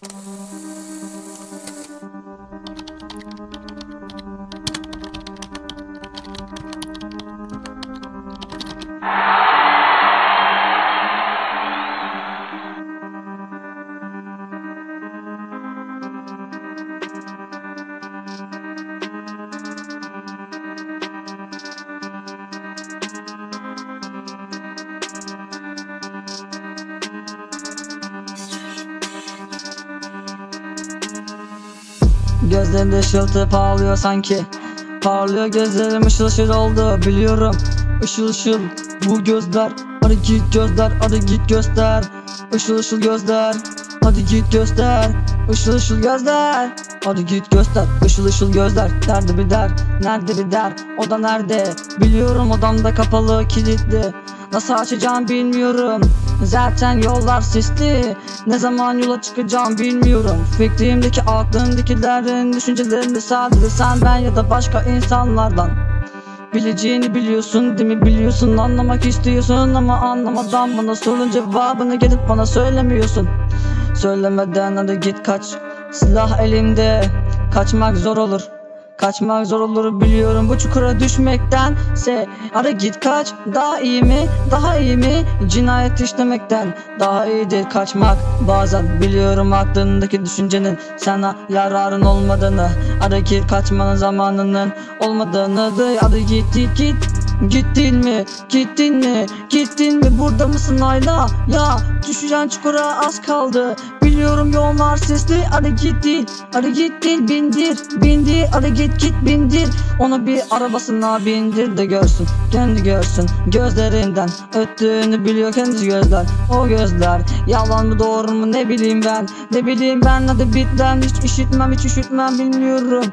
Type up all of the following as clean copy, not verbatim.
Gözlerinde ışıltı parlıyor sanki. Parlıyor gözlerim, ışıl ışıl oldu biliyorum. Işıl ışıl bu gözler. Hadi git gözler, hadi git göster. Işıl ışıl gözler, hadi git göster. Işıl ışıl gözler, hadi git göster. Işıl ışıl gözler, nerede bir der, nerede bir der. O da nerede biliyorum, odamda kapalı kilitli. Nasıl açacağım bilmiyorum, zaten yollar sisli. Ne zaman yola çıkacağım bilmiyorum. Fikrimdeki aklımdakilerin düşüncelerini sadece sen, ben ya da başka insanlardan. Bileceğini biliyorsun değil mi, biliyorsun, anlamak istiyorsun ama anlamadan bana sorun cevabını gelip bana söylemiyorsun. Söylemeden hadi git kaç, silah elimde, kaçmak zor olur. Kaçmak zor olur biliyorum bu çukura düşmektense. Hadi git kaç, daha iyi mi, daha iyi mi? Cinayet işlemekten daha iyidir kaçmak. Bazen biliyorum aklındaki düşüncenin sana yararın olmadığını. Hadi git, kaçmanın zamanının olmadığını. Hadi git git git. Gittin mi? Gittin mi? Gittin mi? Burada mısın hala? Ya düşeceğin çukura az kaldı. Biliyorum yollar sesli. Hadi git değil, hadi git değil, bindir, bindir. Hadi git git bindir. Onu bir arabasına bindir de görsün, kendi görsün. Gözlerinden öttüğünü biliyor kendi gözler. O gözler yalan mı doğru mu ne bileyim ben. Ne bileyim ben, hadi bit lan. Hiç üşütmem, hiç üşütmem bilmiyorum.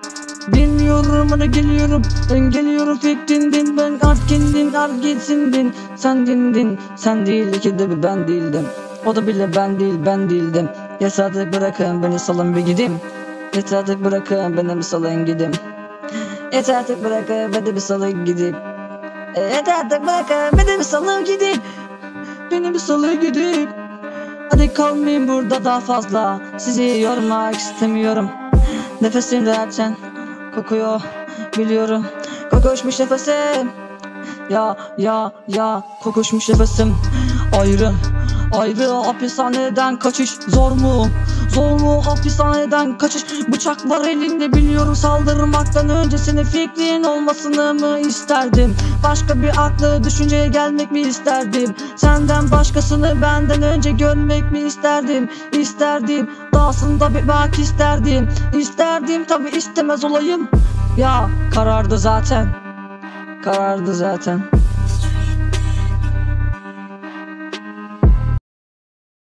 Bilmiyorum, hadi geliyorum, ben geliyorum. Fikrindin, ben artık kendim, artık gitsindin. Sen dindin, sen değil ki de ben değildim. O da bile ben değil, ben değildim. Yeter artık bırakın beni, salın bir gideyim. Yeter artık bırakın beni, bir salın gideyim. Yeter artık bırakın beni, bir salın gideyim. Yeter artık bırakın beni, bir salın gideyim. Beni bir salın gideyim. Hadi kalmayayım burada daha fazla, sizi yormak istemiyorum. Nefesim derken kokuyor biliyorum, kokuşmuş nefesim. Ya kokuşmuş nefesim. Ayrı hapishaneden kaçış zor mu? Zor mu hapishaneden kaçış? Bıçak var elinde biliyorum, saldırmaktan öncesine fikrin olmasını mı isterdim? Başka bir aklı düşünceye gelmek mi isterdim? Senden başkasını benden önce görmek mi isterdim? İsterdim, dahasında bir bak isterdim. İsterdim tabi, istemez olayım. Ya karardı zaten. Karardı zaten.